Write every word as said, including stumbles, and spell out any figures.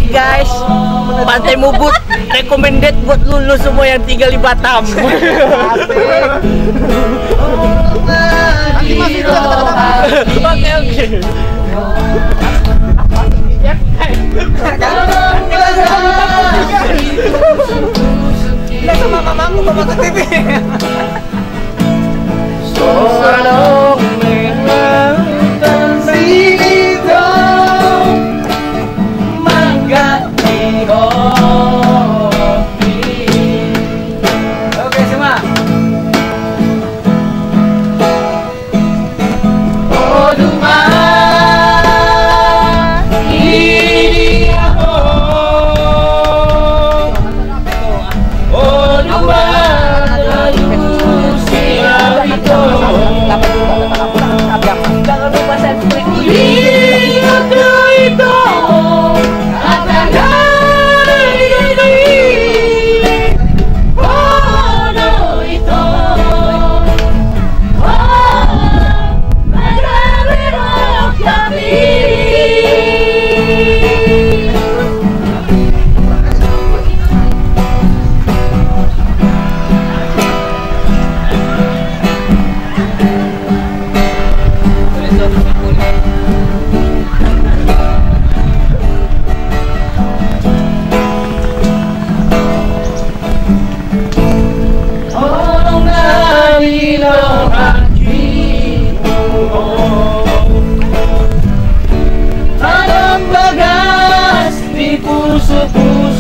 guys, Pantai Mubut recommended buat lulu semua yang tinggal di Batam. Oke oke. Lihat sama mamamu ke Motor T V. Sorong memang tersito mangga hobi. Oke semua. Oh Duma ini aku. Oh Duma jangan lupa subscribe ini itu akan dari oh itu oh magari kami. Ada bagas di pusuk-pusuk